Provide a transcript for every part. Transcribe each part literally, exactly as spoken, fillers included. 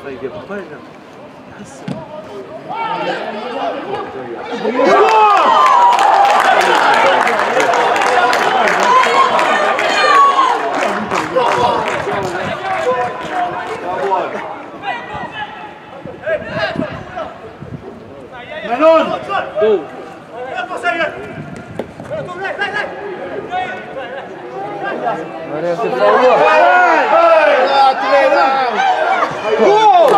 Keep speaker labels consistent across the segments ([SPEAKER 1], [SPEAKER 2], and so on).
[SPEAKER 1] طيب برا حسن
[SPEAKER 2] Manon!
[SPEAKER 1] Go!
[SPEAKER 3] Maria si fa uno.
[SPEAKER 2] Gol!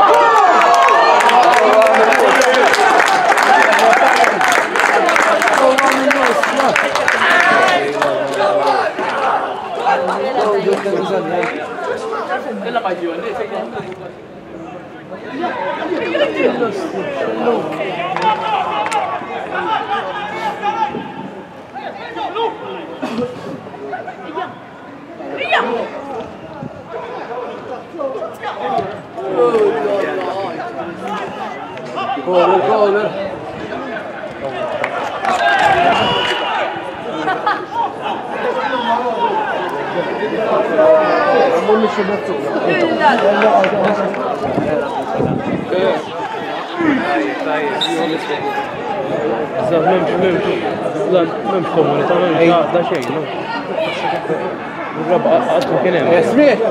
[SPEAKER 1] Quella paglione, sei
[SPEAKER 3] Corner, corner.
[SPEAKER 4] Memx, memx, memx komunità, memx da xejn, no? Raba, għatma kienem.
[SPEAKER 3] Smith!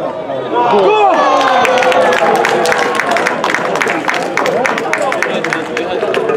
[SPEAKER 2] Gol!